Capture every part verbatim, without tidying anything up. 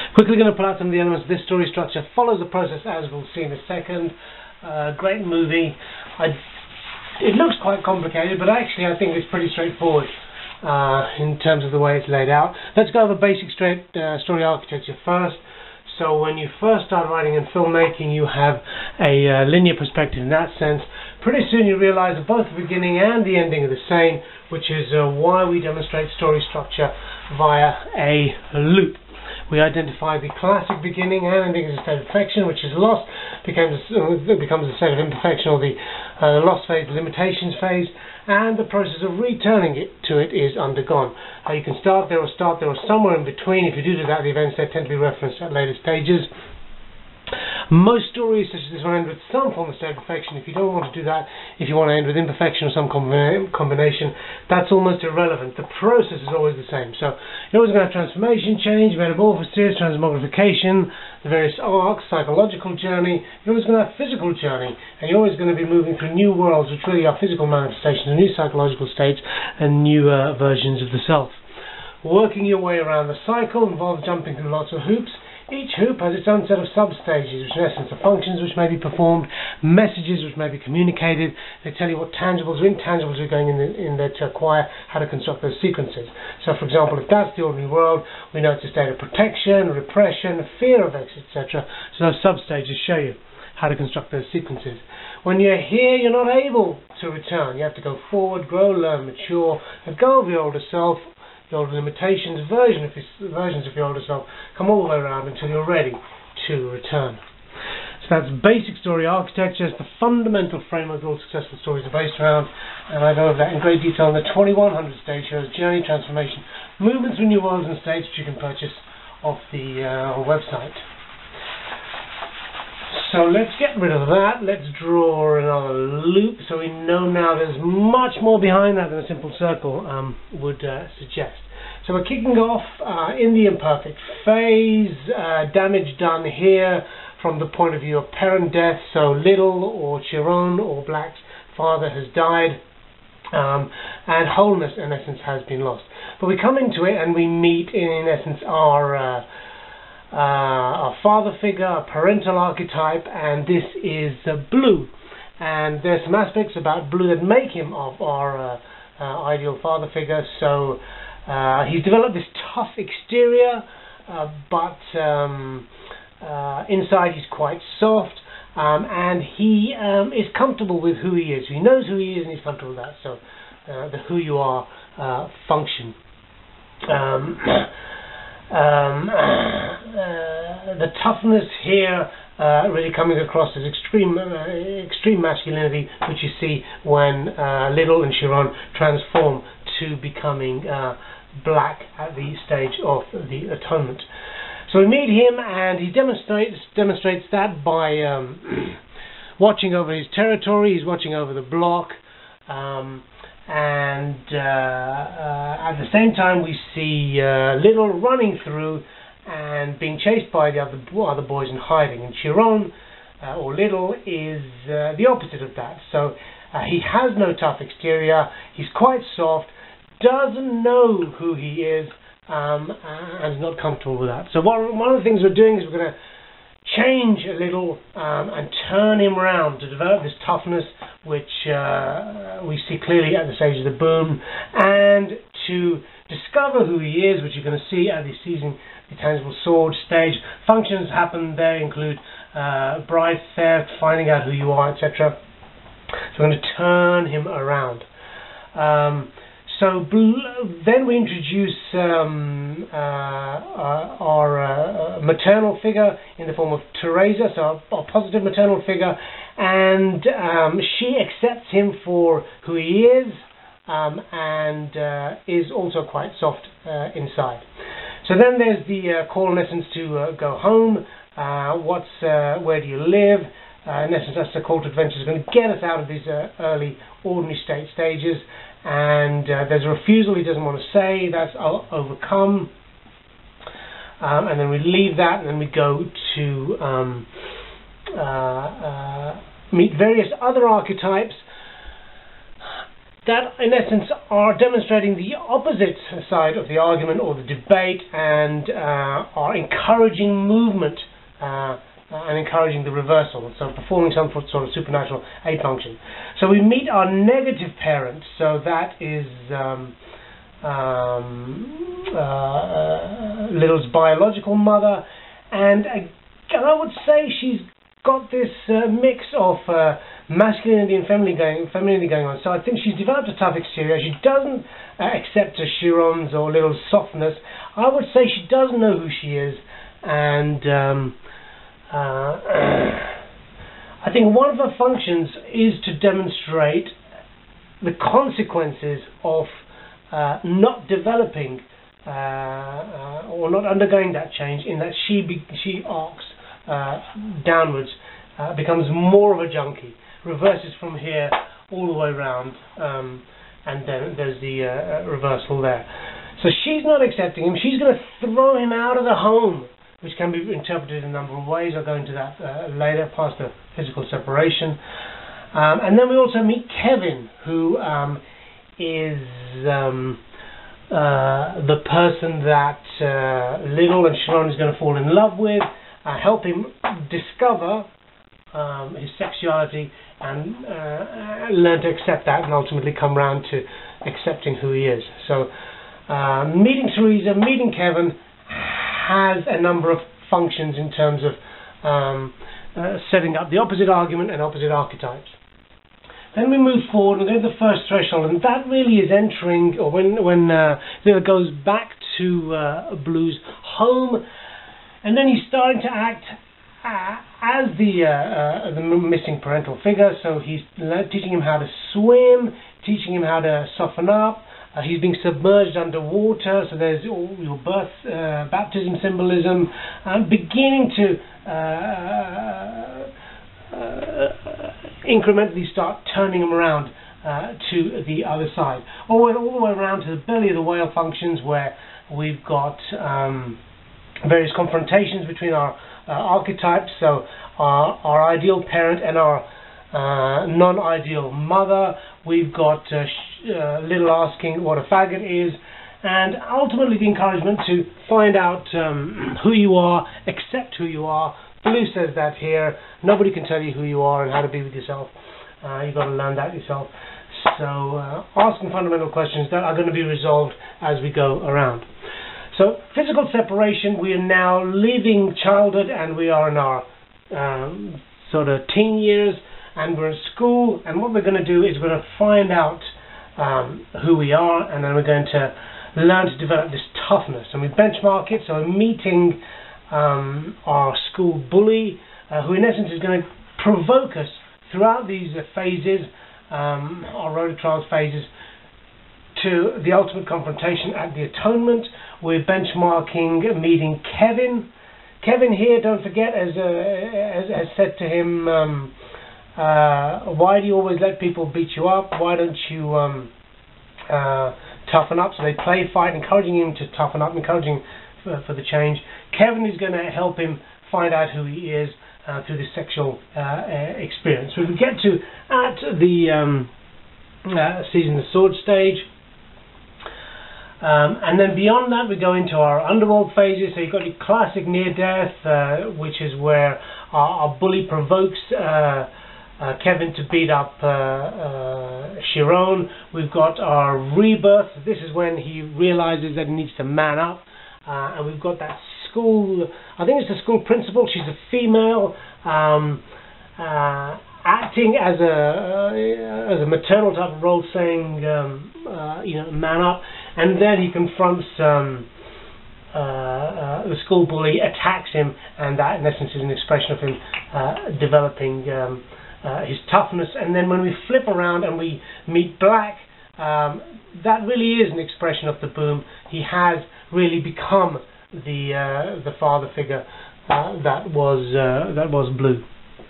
Quickly going to pull out some of the elements of this story structure. Follows the process as we'll see in a second. Uh, great movie. I, it looks quite complicated, but actually I think it's pretty straightforward uh, in terms of the way it's laid out. Let's go over basic straight uh, story architecture first. So when you first start writing in filmmaking, you have a uh, linear perspective in that sense. Pretty soon you realize that both the beginning and the ending are the same, which is uh, why we demonstrate story structure via a loop. We identify the classic beginning and ending as a state of perfection, which is lost, becomes uh, becomes a state of imperfection, or the uh, lost phase, the limitations phase, and the process of returning it to it is undergone. Uh, you can start there or start there or somewhere in between. If you do do that, the events there tend to be referenced at later stages. Most stories such as this one end with some form of state of perfection. If you don't want to do that, if you want to end with imperfection or some combi combination, that's almost irrelevant. The process is always the same. So you're always going to have transformation, change, metamorphosis, transmogrification, the various arcs, psychological journey. You're always going to have physical journey, and you're always going to be moving through new worlds, which really are physical manifestations, new psychological states, and new uh, versions of the self. Working your way around the cycle involves jumping through lots of hoops. Each hoop has its own set of sub-stages, which in essence are functions which may be performed, messages which may be communicated. They tell you what tangibles or intangibles are going in, the, in there to acquire, how to construct those sequences. So for example, if that's the ordinary world, we know it's a state of protection, repression, fear of X, et cetera. So those sub-stages show you how to construct those sequences. When you're here, you're not able to return. You have to go forward, grow, learn, mature, and go over your older self, the older limitations, version of his, versions of your older self, come all the way around until you're ready to return. So that's basic story architecture. It's the fundamental framework all successful stories are based around, and I go over that in great detail in the twenty-one hundred stage shows, Journey, Transformation, Movement through New Worlds and States, which you can purchase off the uh, website. So let's get rid of that. Let's draw another loop so we know now there's much more behind that than a simple circle um, would uh, suggest. So we're kicking off uh, in the imperfect phase, uh, damage done here from the point of view of parent death. So Little or Chiron or Black's father has died, um, and wholeness in essence has been lost. But we come into it and we meet in, in essence our uh, Uh, a father figure, a parental archetype, and this is uh, Blue. And there's some aspects about Blue that make him of our uh, uh, ideal father figure. So uh, he's developed this tough exterior, uh, but um, uh, inside he's quite soft, um, and he um, is comfortable with who he is. He knows who he is and he's comfortable with that. So uh, the who you are uh, function. Um, Um, uh, the toughness here uh, really coming across as extreme uh, extreme masculinity, which you see when uh, Little and Chiron transform to becoming uh, black at the stage of the atonement. So we meet him, and he demonstrates demonstrates that by um, watching over his territory. He's watching over the block. Um, And uh, uh, at the same time, we see uh, Little running through and being chased by the other, other boys and hiding. And Chiron, uh, or Little, is uh, the opposite of that. So uh, he has no tough exterior. He's quite soft, doesn't know who he is, um, and is not comfortable with that. So one, one of the things we're doing is we're going to change a little um, and turn him around to develop this toughness, which uh, we see clearly at the stage of the boom, and to discover who he is, which you're going to see at the seizing the tangible sword stage. Functions happen there include uh, bride theft, finding out who you are, et cetera. So we're going to turn him around. Um, So then we introduce um, uh, our uh, maternal figure in the form of Teresa, so our, our positive maternal figure, and um, she accepts him for who he is, um, and uh, is also quite soft uh, inside. So then there's the uh, call in essence to uh, go home. Uh, what's uh, where do you live? Uh, in essence, that's the call to adventure. It's going to get us out of these uh, early ordinary state stages. And uh, there's a refusal he doesn't want to say. That's overcome. Um, and then we leave that, and then we go to um, uh, uh, meet various other archetypes. that in essence are demonstrating the opposite side of the argument or the debate, and uh, are encouraging movement uh, and encouraging the reversal, so performing some sort of supernatural aid function. So we meet our negative parent, so that is um, um, uh, Little's biological mother, and again, I would say she's got this uh, mix of uh, masculinity and femininity going, femininity going on. So I think she's developed a tough exterior. She doesn't uh, accept Chiron's or Little's softness. I would say she doesn't know who she is, and um, uh, I think one of her functions is to demonstrate the consequences of uh, not developing uh, uh, or not undergoing that change, in that she be she arcs Uh, downwards, uh, becomes more of a junkie, reverses from here all the way round, um, and then there's the uh, reversal there. So she's not accepting him. She's going to throw him out of the home, which can be interpreted in a number of ways. I'll go into that uh, later, past the physical separation. Um, and then we also meet Kevin, who um, is um, uh, the person that uh, Little and Chiron is going to fall in love with. Uh, help him discover um, his sexuality and uh, learn to accept that, and ultimately come round to accepting who he is. So uh, meeting Teresa, meeting Kevin has a number of functions in terms of um, uh, setting up the opposite argument and opposite archetypes. Then we move forward and go to the first threshold, and that really is entering, or when, when uh, it goes back to uh, Blue's home. And then he's starting to act uh, as the uh, uh, the missing parental figure. So he's teaching him how to swim, teaching him how to soften up. Uh, he's being submerged underwater. So there's all your birth, uh, baptism symbolism, and beginning to uh, uh, incrementally start turning him around uh, to the other side, all the way, all the way around to the belly of the whale functions, where we've got Um, various confrontations between our uh, archetypes, so our, our ideal parent and our uh, non-ideal mother. We've got uh, uh, Little asking what a faggot is, and ultimately the encouragement to find out um, who you are, accept who you are. Blue says that here. Nobody can tell you who you are and how to be with yourself. Uh, you've got to learn that yourself. So uh, asking fundamental questions that are going to be resolved as we go around. So physical separation, we are now leaving childhood and we are in our um, sort of teen years, and we're in school, and what we're going to do is we're going to find out um, who we are, and then we're going to learn to develop this toughness, and we benchmark it. So we're meeting um, our school bully, uh, who in essence is going to provoke us throughout these uh, phases, um, our road to trials phases, to the ultimate confrontation at the atonement. We're benchmarking meeting Kevin. Kevin here, don't forget, as, uh, as, as said to him, um, uh, why do you always let people beat you up? Why don't you um, uh, toughen up? So they play fight, encouraging him to toughen up, encouraging for, for the change. Kevin is going to help him find out who he is uh, through this sexual uh, experience. So we get to at the um, uh, Seizing the Sword stage. Um, and then beyond that we go into our underworld phases. So you've got your classic near-death, uh, which is where our, our bully provokes uh, uh, Kevin to beat up uh, uh, Chiron. We've got our rebirth. This is when he realizes that he needs to man up. Uh, and we've got that school, I think it's the school principal, she's a female, um, uh, acting as a uh, as a maternal type of role, saying um, uh, you know, man up. And then he confronts um, uh, uh, the school bully, attacks him, and that in essence is an expression of him uh, developing um, uh, his toughness. And then when we flip around and we meet Black, um, that really is an expression of the boom. He has really become the uh, the father figure uh, that was uh, that was Blue.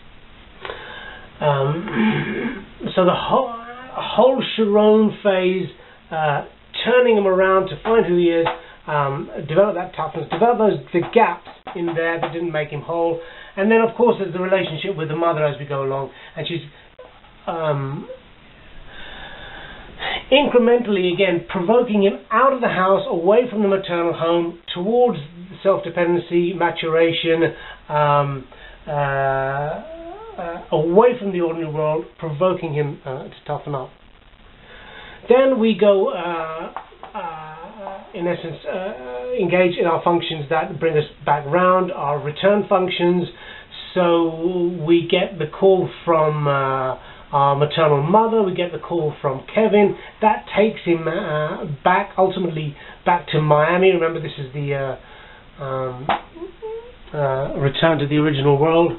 Um, so the whole whole Chiron phase, uh, turning him around to find who he is, um, develop that toughness, develop those the gaps in there that didn't make him whole, and then of course there's the relationship with the mother as we go along, and she's um, incrementally, again, provoking him out of the house, away from the maternal home, towards self-dependency, maturation, um, uh, uh, away from the ordinary world, provoking him uh, to toughen up. Then we go, uh, uh, in essence, uh, engage in our functions that bring us back round, our return functions. So we get the call from uh, our maternal mother, we get the call from Kevin. That takes him uh, back, ultimately back to Miami. Remember, this is the uh, um, uh, return to the original world.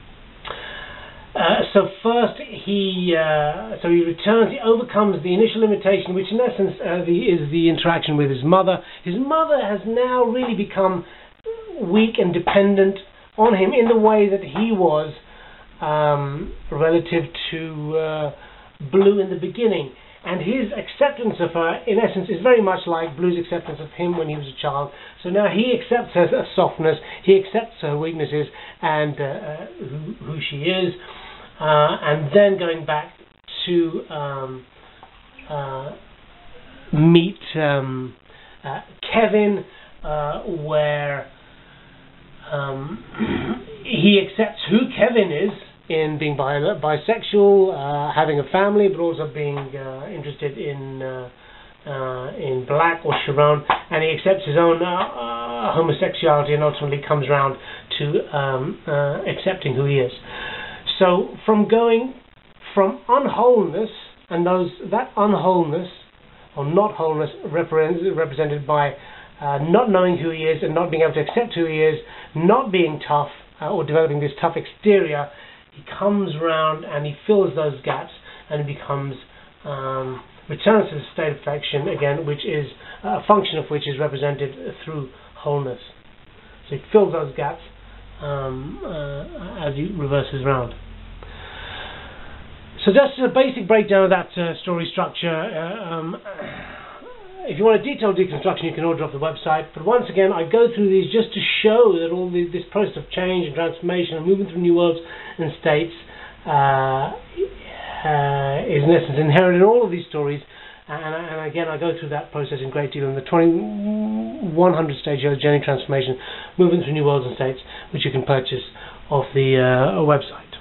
Uh, so first he uh, so he returns, he overcomes the initial limitation, which in essence uh, the, is the interaction with his mother. His mother has now really become weak and dependent on him in the way that he was um, relative to uh, Blue in the beginning. And his acceptance of her, in essence, is very much like Blue's acceptance of him when he was a child. So now he accepts her softness, he accepts her weaknesses and uh, uh, who, who she is. Uh, and then going back to um, uh, meet um, uh, Kevin, uh, where um, he accepts who Kevin is in being bi bisexual, uh, having a family, but also being uh, interested in uh, uh, in Black or Sharon, and he accepts his own uh, uh, homosexuality and ultimately comes round to um, uh, accepting who he is. So from going from unwholeness, and those that unwholeness or not wholeness represented, represented by uh, not knowing who he is and not being able to accept who he is, not being tough uh, or developing this tough exterior, he comes round and he fills those gaps and becomes um, returns to the state of perfection again, which is a function of which is represented through wholeness. So he fills those gaps um, uh, as he reverses round. So that's a basic breakdown of that uh, story structure. Uh, um, if you want a detailed deconstruction, you can order off the website. But once again, I go through these just to show that all the, this process of change and transformation and moving through new worlds and states uh, uh, is in essence inherent in all of these stories. And, and again, I go through that process in great detail in the twenty-one hundred stage journey transformation, moving through new worlds and states, which you can purchase off the uh, website.